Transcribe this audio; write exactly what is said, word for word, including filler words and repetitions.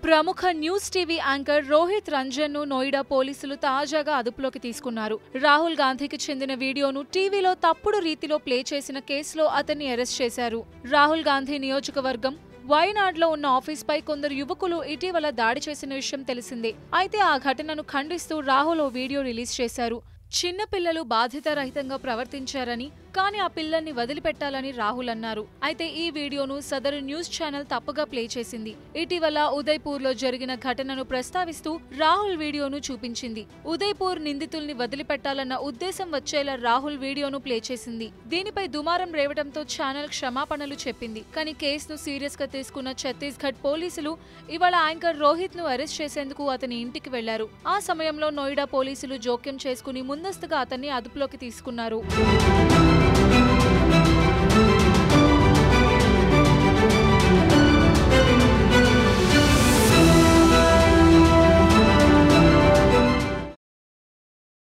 ప్రముఖ news TV anchor Rohit Ranjan ను నోయిడా పోలీసులు తాజాగా అదుపులోకి తీసుకున్నారు. రాహుల్ గాంధీకి చెందిన వీడియోను టీవీలో తప్పుడు రీతిలో ప్లే చేసిన కేసులో అతన్ని అరెస్ట్ చేశారు. రాహుల్ గాంధీ నియోజకవర్గం వయనాడ్లో ఉన్న ఆఫీస్పై కొందరు యువకులు ఇటీవల దాడి చేసిన విషయం తెలిసిందే. అయితే ఆ ఘటనను ఖండిస్తూ రాహుల్ ఓ వీడియో రిలీజ్ చేశారు. చిన్న పిల్లలు బాధ్యతారహితంగా ప్రవర్తించారని, కానీ ఆ పిల్లల్ని వదిలిపెట్టాలని రాహుల్ అన్నారు. అయితే ఈ వీడియోను సదరు న్యూస్ ఛానల్ తప్పుగా ప్లే చేసింది. ఇటీవల ఉదయ్పూర్ లో జరిగిన ఘటనను ప్రస్తావిస్తూ రాహుల్ వీడియోను చూపించింది. ఉదయ్పూర్ నిందితుల్ని వదిలిపెట్టాలన్న ఉద్దేశం వచ్చేలా రాహుల్ వీడియోను ప్లే చేసింది. దీనిపై దుమారం రేవడంతో ఛానల్ క్షమాపణలు చెప్పింది. కానీ కేసును సీరియస్ గా తీసుకున్న ఛత్తీస్గఢ్ పోలీసులు ఇవాళ యాంకర్ రోహిత్ ను అరెస్ట్ చేసేందుకు అతని ఇంటికి వెళ్లారు. ఆ సమయంలో నోయిడా పోలీసులు జోక్యం చేసుకుని ముందస్తుగా అతన్ని అదుపులోకి తీసుకున్నారు.